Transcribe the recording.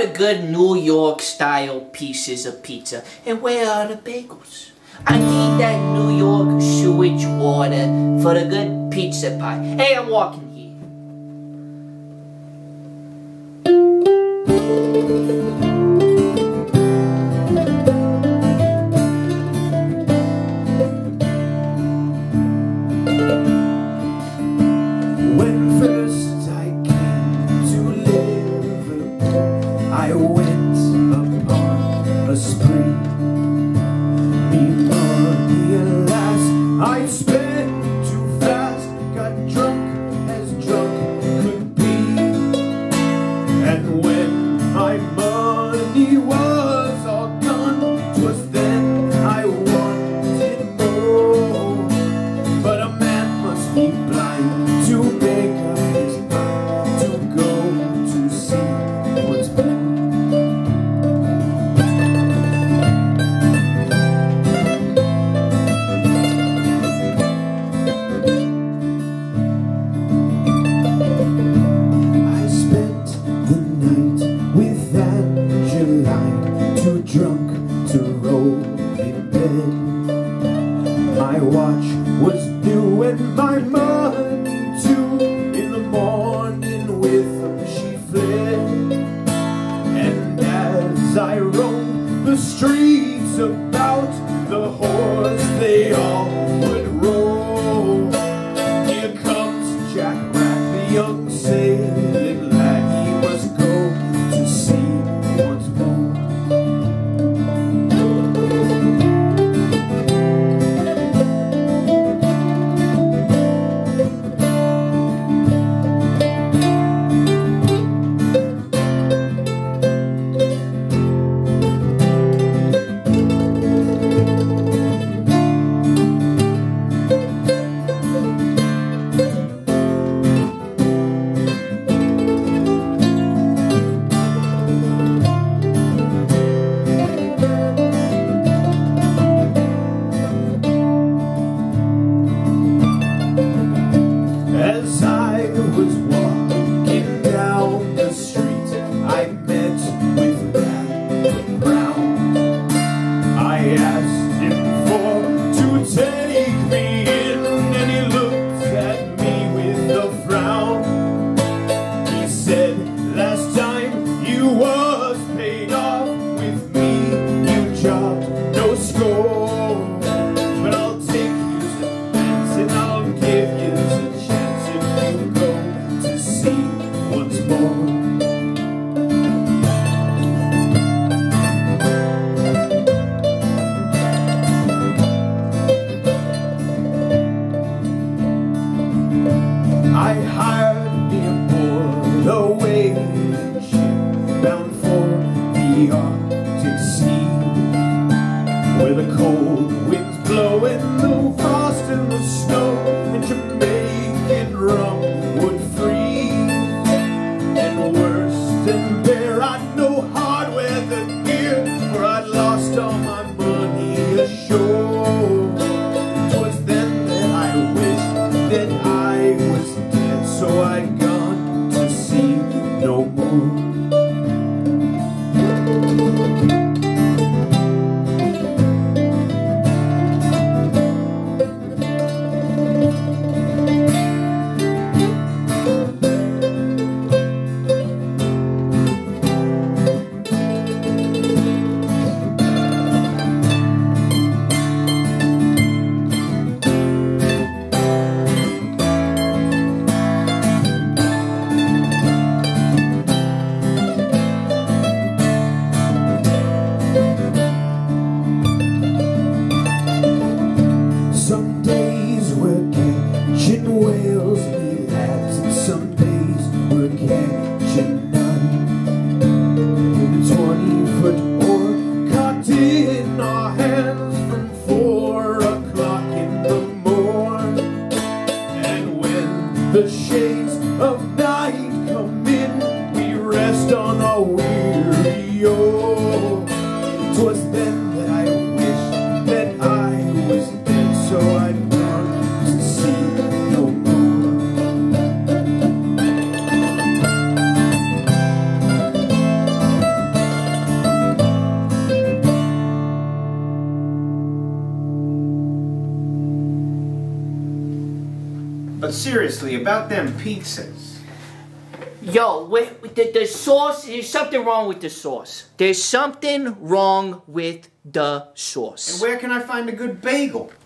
the good New York style pieces of pizza? And where are the bagels? I need that New York sewage water for the good pizza pie. Hey, I'm walking here. When first I came to Liverpool, I went upon a spree. Me money, alas, I spent too fast, got drunk as drunk could be. And when my money was all gone, 'twas then I wanted more. But a man must be blind to make up his mind to go to see what's more. I spent the night with Angeline, too drunk to roll in bed. My watch was new and my money too. In the morning with them she fled. And as I roamed the streets about, the whores they all would roll. Here comes Jack Rack, the young sailing lad. He must go to sea once more. As I was walking down the street, I met with Rat Brown. I asked him to take me in, and he looked at me with a frown. He said, last time you was paid off with me, you dropped no score. But I'll take you's advance and I'll give you's a chance if you go to sea once more. I hired me aboard a whaling ship bound for the Arctic Sea, where the cold winds blow and the frost and the snow and Jamaican rum would freeze. And worse than bare, I'd no hard weather gear, for I'd lost all my money ashore. 'Twas then that I wished that I was dead, so I'd gone to sea no more. Some days we're catching whales, me lads, and some days we're catching none. With a 20-foot oar caught in our hands from 4 o'clock in the morn. And when the shades of night come in, we rest on our weary oar. 'Twas then that I wished that I was dead, so I'd gone to sea no more. But seriously, about them pizzas. Yo, the sauce, there's something wrong with the sauce. There's something wrong with the sauce. And where can I find a good bagel?